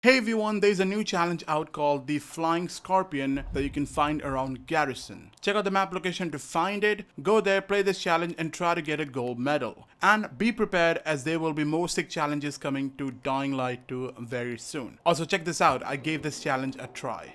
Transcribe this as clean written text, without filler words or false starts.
Hey everyone, there's a new challenge out called the Flying Scorpion that you can find around Garrison. Check out the map location to find it, go there, play this challenge and try to get a gold medal. And be prepared as there will be more sick challenges coming to Dying Light 2 very soon. Also check this out, I gave this challenge a try.